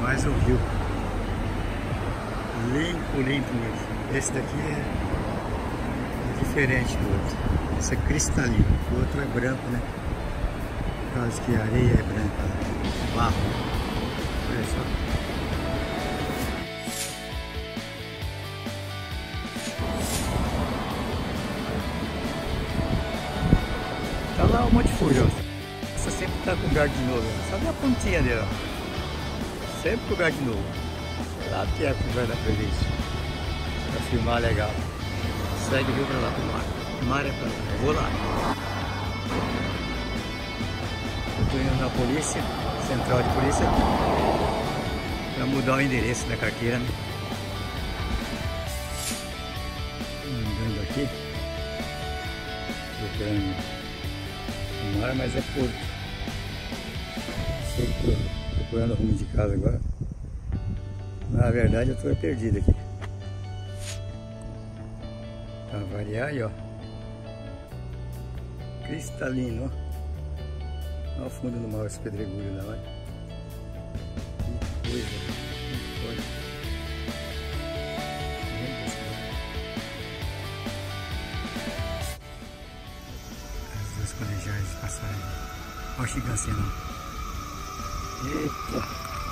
mais um rio. Limpo, limpo mesmo. Esse daqui é diferente do outro. Esse é cristalino. O outro é branco, né? Por causa que a areia é branca. Barro. Olha só. Tá lá o Monte Fuji, ó. Essa sempre tá com lugar de novo. Só vê a pontinha dela. Sempre com lugar de novo. Lá que é o lugar da presença. Pra filmar legal. Segue o rio pra lá, pro mar. O mar é pra lá. Eu vou lá. Eu tô indo na polícia, central de polícia, pra mudar o endereço da carteira, né? Andando aqui. Procurando o mar, mas é porto. Estou procurando rumo de casa agora. Na verdade eu estou perdido aqui. Pra variar aí, ó. Cristalino, ó. Olha o fundo do mar, esse pedregulho lá, olha. Que coisa, que coisa. As duas colegiais passaram. Olha o Chiganceno. Eita!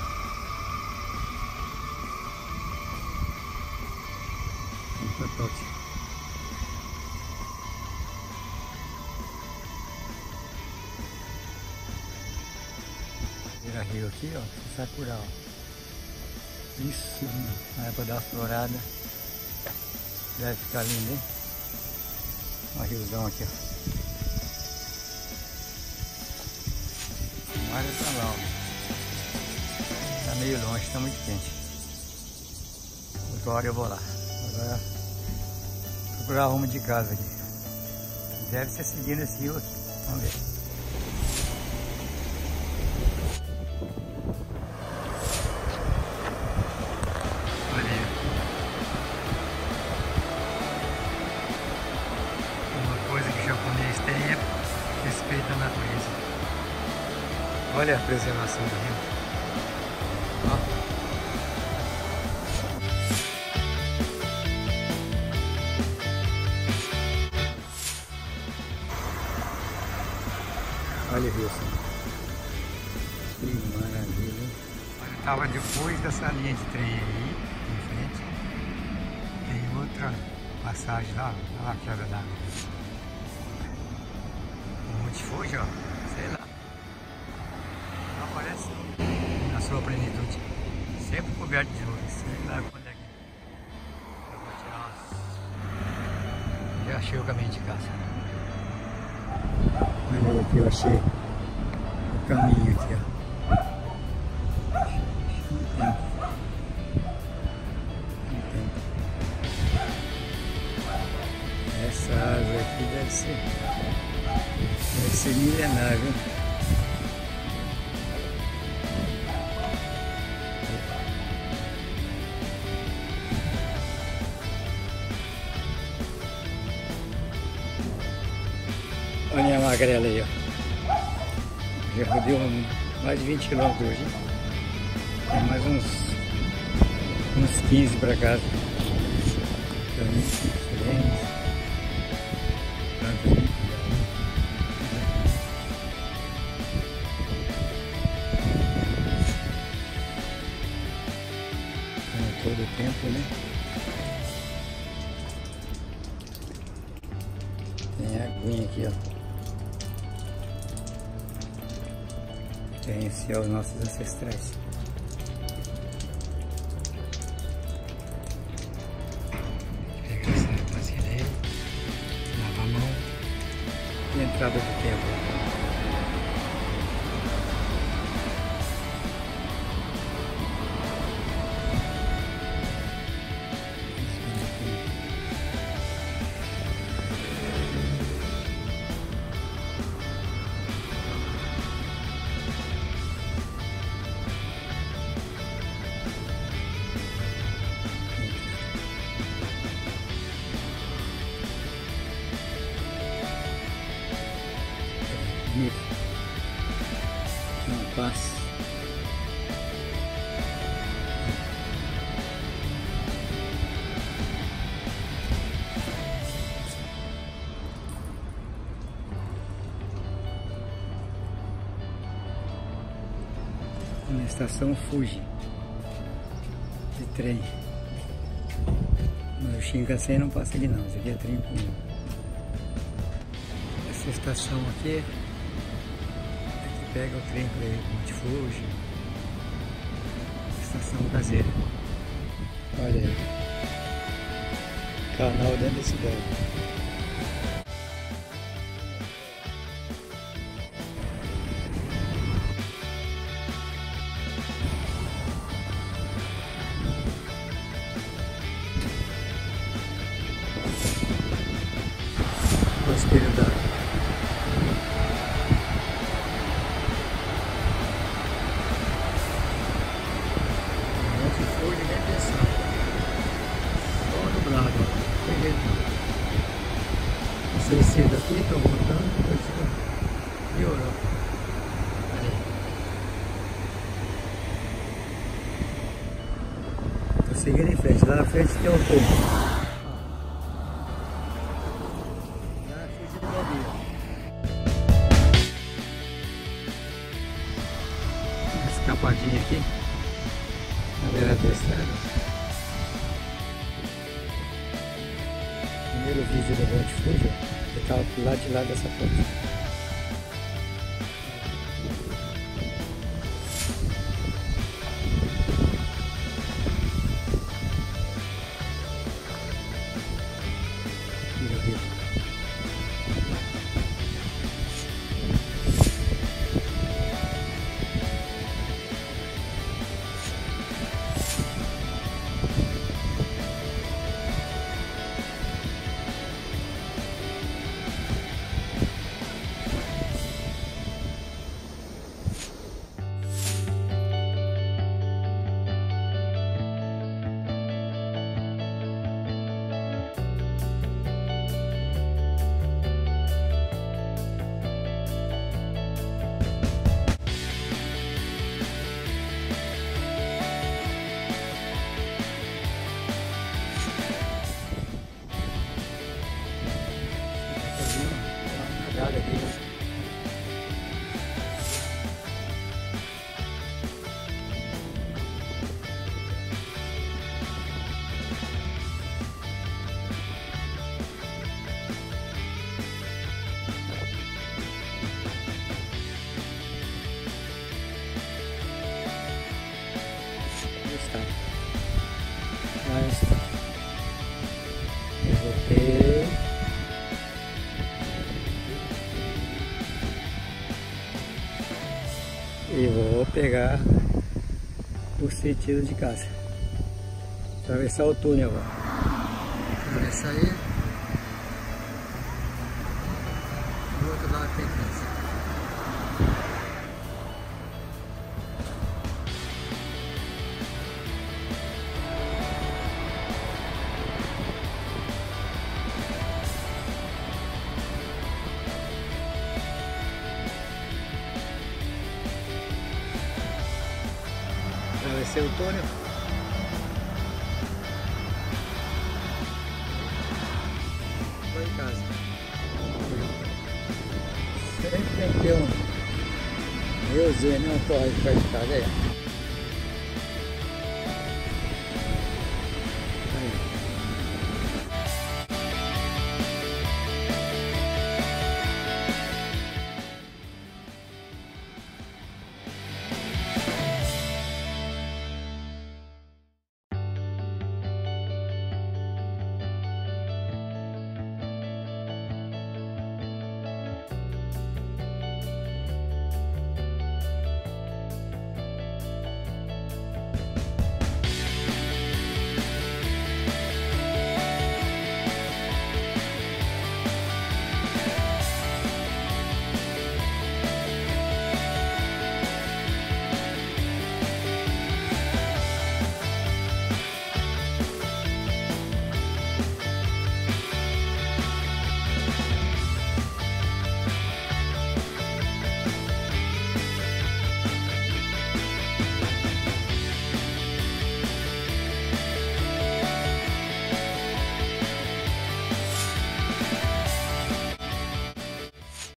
Um pacote. Vira rio aqui, ó. Você sai por lá, ó. Isso, vai pra dar uma explorada. Deve ficar lindo, hein? Olha o riozão aqui, ó. O mar tá lá, ó. Tá meio longe, tá muito quente. Outra hora eu vou lá. Agora procurar rumo de casa aqui. Deve ser seguindo esse rio aqui. Vamos ver. Olha aí. Uma coisa que o japonês tem é respeito à natureza. Olha a preservação do rio. Ó. Olha o rio assim. Que maravilha. Eu estava depois dessa linha de trem aí, em frente. Tem outra passagem lá, olha lá a queda d'água. O Monte Fuji, ó, sei lá. Não aparece na sua plenitude. Sempre coberto de nuvens, sei lá quando é que eu vou tirar umas... Já achei o caminho de casa. Olha aqui, eu achei o caminho aqui, ó. Essa árvore aqui deve ser milenar, viu? Olha a minha magrela aí, ó. Já rodei mais de 20 km hoje. Tem mais uns 15 para casa. Caminhos diferentes. Plantas muito todo o tempo, né? Tem aguinha aqui, ó. Referência aos nossos ancestrais. Pegar essa vasilha, lavar a mão e a entrada do templo. Na estação Fuji de trem. Mas o Shinkansen não passa aqui não, isso aqui é trem comum. Essa estação aqui é que pega o trem para ir para Monte Fuji. Estação caseira. Olha aí. Canal dentro da cidade. O espelho d'água. Monte Fuji nem pensar. Só nublado, ó. Tem jeito não. Vocês cedo aqui, estão voltando, depois piorou. Olha aí. Tô seguindo em frente, lá na frente tem um pouco. Escapadinha aqui na beira da estrada. Primeiro vídeo do Monte Fuji, eu estava do lado de lá dessa ponte. Lá está. Eu voltei. E vou pegar o sentido de casa. Atravessar o túnel agora. Atravessar aí. Do outro lado tem casa. Atravessei o túnel. Estou em casa. Sempre tem que ter um riozinho, não corre perto de casa aí.